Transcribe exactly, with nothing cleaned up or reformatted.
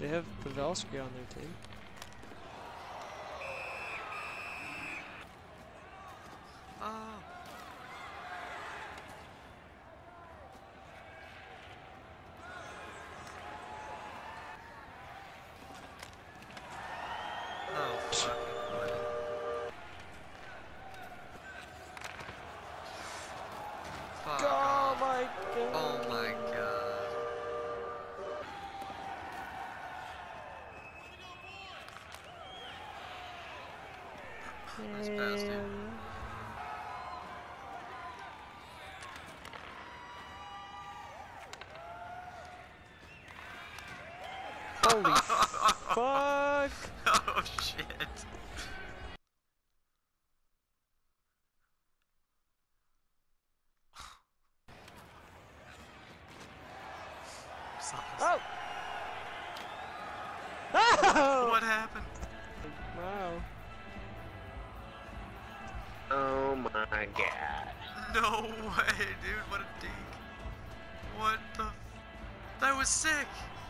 They have Pavelski on their team. Oh. Oh, fucking way. Fuck Oh off. my god. Oh my god. Nice pass, dude. Holy fuck! Oh shit. Oh! Oh! What happened? Wow. Oh my god. No way, dude. What a dink. What the f- That was sick.